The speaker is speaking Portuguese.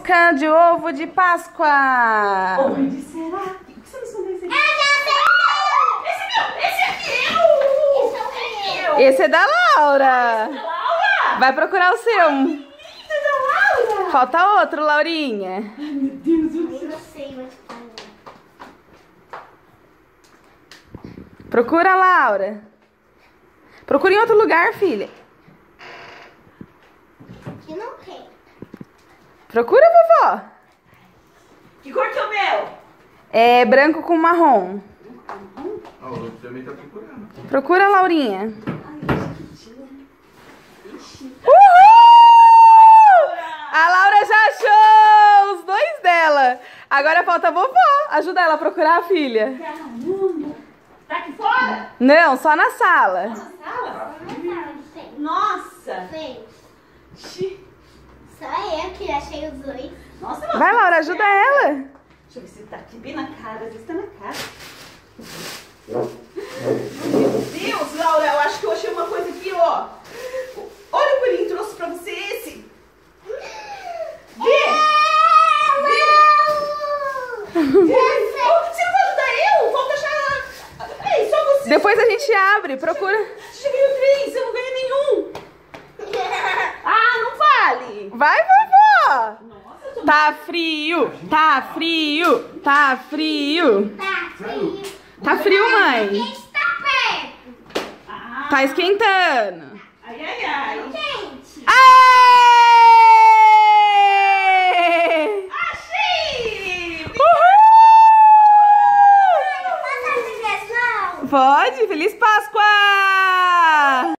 busca de ovo de Páscoa. Onde será? O que você me escondeu esse aqui? Eu já sei! Esse aqui é eu! Esse é da Laura. Laura! Vai procurar o seu. Linda da Laura! Falta outro, Laurinha. Ai, meu Deus do céu. Não sei onde tá. Procura, Laura. Procura em outro lugar, filha. Aqui não tem. Procura, vovó. Que cor que é o meu? É branco com marrom. Ó, o outro também tá procurando. Procura, Laurinha. Uhul! A Laura já achou os dois dela. Agora falta a vovó. Ajuda ela a procurar, filha. Caramba! Tá aqui fora? Não, só na sala. Na sala? Tem. Nossa! Tem. Xi. Só eu que achei os dois. Nossa, nossa. Vai, Laura, ajuda ela. Deixa eu ver se tá aqui bem na cara. Às vezes tá na cara. Meu Deus, Laura, eu acho que eu achei uma coisa aqui, ó. Olha o coelhinho trouxe pra você esse. Vê! Vê! Vê! Oh, você não vai ajudar eu? Vamos deixar... Ei, só você. Depois a gente abre, procura. Você já ganhou 3, eu não ganhei nenhum. Ah, não vale. Vai, vovó. Nossa, eu tô... Tá frio, tá frio, tá frio. Tá frio. Tá frio, mãe. Quem está perto? Ah, Tá esquentando. ai, ai, ai. Gente. Aê! Achei! Uhul! Posso fazer não? Pode, feliz Páscoa!